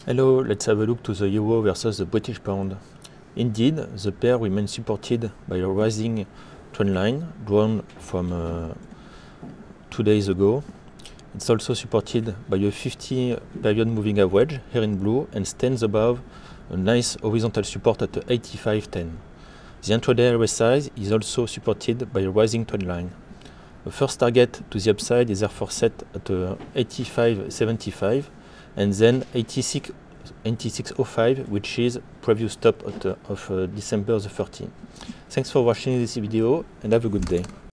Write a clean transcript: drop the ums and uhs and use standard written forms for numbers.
Hello, let's have a look to the euro versus the British pound. Indeed, the pair remains supported by a rising trend line drawn from 2 days ago. It's also supported by a 50 period moving average here in blue and stands above a nice horizontal support at 85.10. The intraday RSI is also supported by a rising trend line. The first target to the upside is therefore set at 85.75 and then 86.05, which is previous stop of December the 13th. Thanks for watching this video and have a good day.